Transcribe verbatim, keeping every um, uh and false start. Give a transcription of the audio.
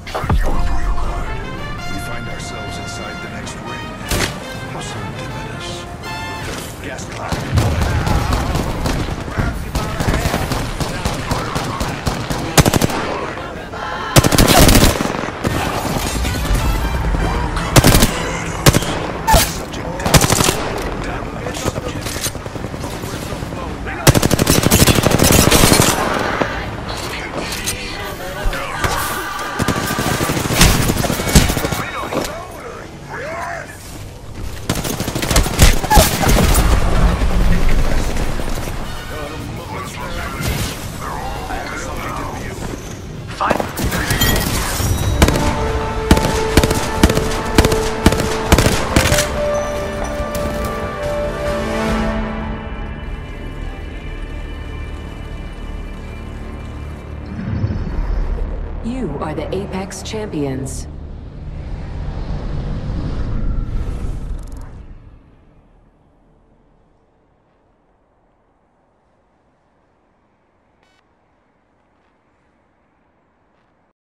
Thank you for your guide. We find ourselves inside the next ring. How serendipitous. Gas cloud. You are the Apex Champions.